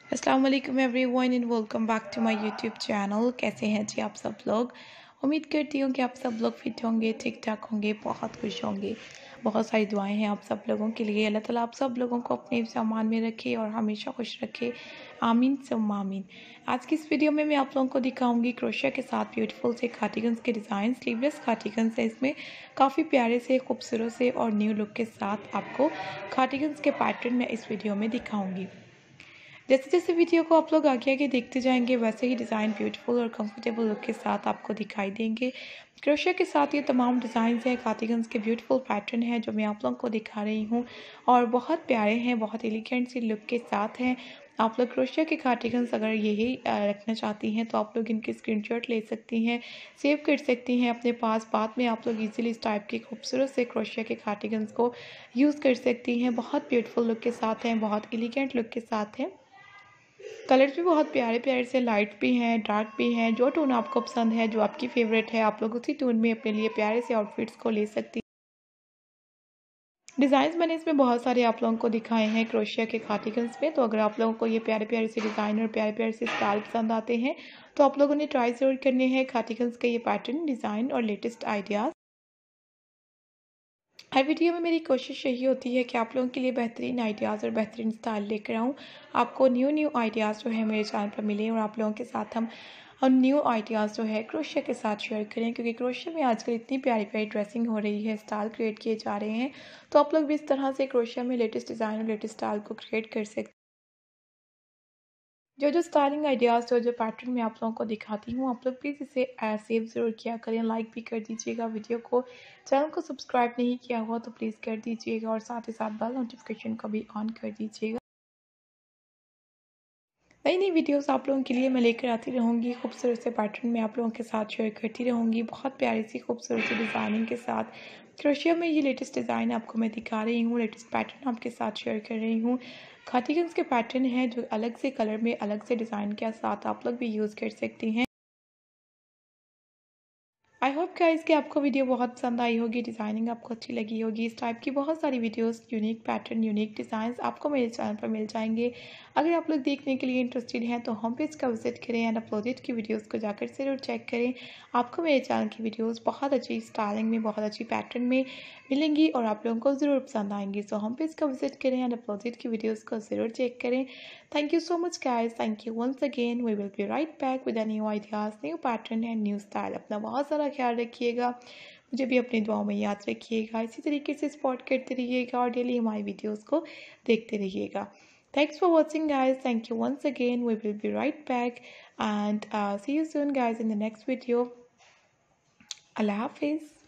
अस्सलाम वालेकुम everyone and welcome back to my YouTube channel. कैसे हैं जी आप सब लोग। उम्मीद करती हूँ कि आप सब लोग फिट होंगे, ठीक ठाक होंगे, बहुत खुश होंगे। बहुत सारी दुआएं हैं आप सब लोगों के लिए। अल्लाह ताला आप सब लोगों को अपने सामान में रखे और हमेशा खुश रखे। आमीन सम आमीन। आज की इस वीडियो में मैं आप लोगों को दिखाऊंगी क्रोशिया के साथ ब्यूटीफुल से कार्डिगन्स के डिज़ाइन। स्लीवलेस कार्डिगन्स है, इसमें काफ़ी प्यारे से, खूबसूरत से और न्यू लुक के साथ आपको कार्डिगन्स के पैटर्न में इस वीडियो में दिखाऊंगी। जैसे जैसे वीडियो को आप लोग आगे आगे देखते जाएंगे वैसे ही डिज़ाइन ब्यूटीफुल और कंफर्टेबल लुक के साथ आपको दिखाई देंगे। क्रोशिया के साथ ये तमाम डिज़ाइन हैं, कार्डिगन्स के ब्यूटीफुल पैटर्न हैं जो मैं आप लोगों को दिखा रही हूँ और बहुत प्यारे हैं, बहुत एलिगेंट सी लुक के साथ हैं। आप लोग क्रोशिया के कार्डिगन्स अगर यही रखना चाहती हैं तो आप लोग इनके स्क्रीनशॉट ले सकती हैं, सेव कर सकती हैं अपने पास। बाद में आप लोग इजीली इस टाइप के खूबसूरत से क्रोशिया के कार्डिगन्स को यूज़ कर सकती हैं। बहुत ब्यूटीफुल लुक के साथ हैं, बहुत एलिगेंट लुक के साथ हैं। कलर्स भी बहुत प्यारे प्यारे से, लाइट भी हैं, डार्क भी हैं। जो टोन आपको पसंद है, जो आपकी फेवरेट है, आप लोग उसी टोन में अपने लिए प्यारे से आउटफिट्स को ले सकती हैं। डिज़ाइंस मैंने इसमें बहुत सारे आप लोगों को दिखाए हैं क्रोशिया के कार्डिगन्स में। तो अगर आप लोगों को ये प्यारे प्यारे से डिज़ाइन और प्यारे प्यारे से स्टाइल पसंद आते हैं तो आप लोगों ने ट्राई ज़रूर करने हैं कार्डिगन्स का ये पैटर्न, डिज़ाइन और लेटेस्ट आइडियाज़। हर वीडियो में मेरी कोशिश यही होती है कि आप लोगों के लिए बेहतरीन आइडियाज़ और बेहतरीन स्टाइल लेकर आऊँ। आपको न्यू न्यू आइडियाज़ जो है मेरे चैनल पर मिलें और आप लोगों के साथ हम न्यू आइडियाज़ जो है क्रोशिया के साथ शेयर करें, क्योंकि क्रोशिया में आजकल इतनी प्यारी प्यारी ड्रेसिंग हो रही है, स्टाइल क्रिएट किए जा रहे हैं। तो आप लोग भी इस तरह से क्रोशिया में लेटेस्ट डिज़ाइन और लेटेस्ट स्टाइल को क्रिएट कर सकते हैं। जो स्टाइलिंग आइडियाज़ जो पैटर्न मैं आप लोगों को दिखाती हूँ, आप लोग प्लीज़ इसे सेव ज़रूर किया करें, लाइक भी कर दीजिएगा वीडियो को। चैनल को सब्सक्राइब नहीं किया हुआ तो प्लीज़ कर दीजिएगा और साथ ही साथ बेल नोटिफिकेशन को भी ऑन कर दीजिएगा। नई नई वीडियोस आप लोगों के लिए मैं लेकर आती रहूँगी, खूबसूरत से पैटर्न में आप लोगों के साथ शेयर करती रहूँगी, बहुत प्यारी सी खूबसूरत सी डिज़ाइनिंग के साथ। क्रोशिया में ये लेटेस्ट डिज़ाइन आपको मैं दिखा रही हूँ, लेटेस्ट पैटर्न आपके साथ शेयर कर रही हूँ। कार्डिगन्स के पैटर्न है जो अलग से कलर में, अलग से डिज़ाइन के साथ आप लोग भी यूज़ कर सकती हैं। आई होप गाइस कि आपको वीडियो बहुत पसंद आई होगी, डिज़ाइनिंग आपको अच्छी लगी होगी। इस टाइप की बहुत सारी videos, unique pattern, unique designs आपको मेरे चैनल पर मिल जाएंगे। अगर आप लोग देखने के लिए इंटरेस्टेड हैं तो होम पेज का विजिट करें एंड अपलोडेड की वीडियोस को जाकर ज़रूर चेक करें। आपको मेरे चैनल की वीडियोस बहुत अच्छी स्टाइलिंग में, बहुत अच्छी पैटर्न में मिलेंगी और आप लोगों को ज़रूर पसंद आएंगी। सो होम पेज का विजिट करें एंड अपलोडेड की वीडियोज़ को ज़रूर चेक करें। Thank you so much guys. Thank you once again. We will be right back with a new ideas, new pattern and new style. अपना बहुत सारा ख्याल रखिएगा, मुझे भी अपनी दुआओं में याद रखिएगा। इसी तरीके से सपोर्ट करते रहिएगा और डेली हमारी वीडियोस को देखते रहिएगा। Thanks for watching guys. Thank you once again. We will be right back and see you soon guys in the next video. Allah Hafiz.